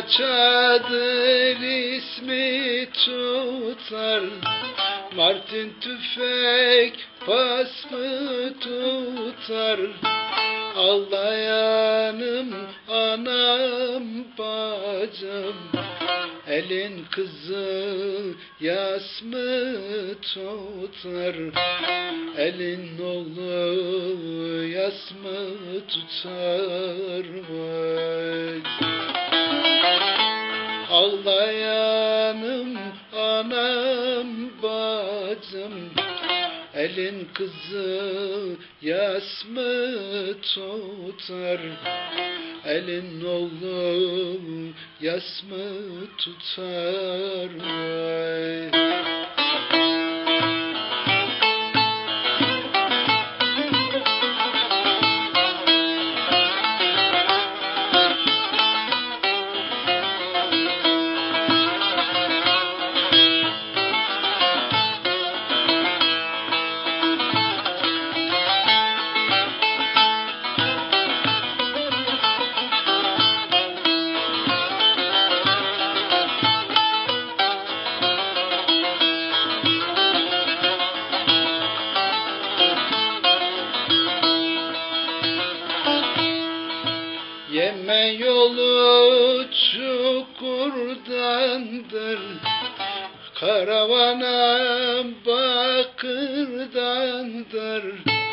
çadır ismi tutar, Martin tüfek pas mı tutar? Ağlayanım anam bacım, elin kızı yas mı tutar? Elin oğlu yas mı tutar? Vay. Ağlayanım anam bacım, elin kızı yas mı tutar? Elin oğlu yas mı tutar? Vay. Yeme yolu çukurdandır, karavana bakırdandır.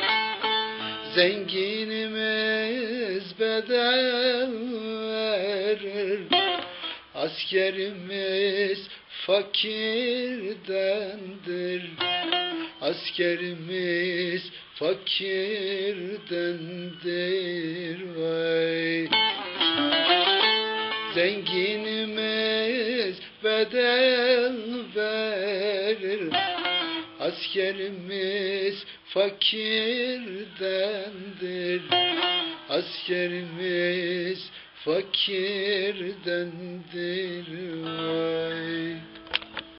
Zenginimiz bedel verir, askerimiz fakirdendir. Askerimiz fakirdendir. Vay. Zenginimiz bedel verir, askerimiz fakirdendir. Askerimiz fakirdendir. Vay.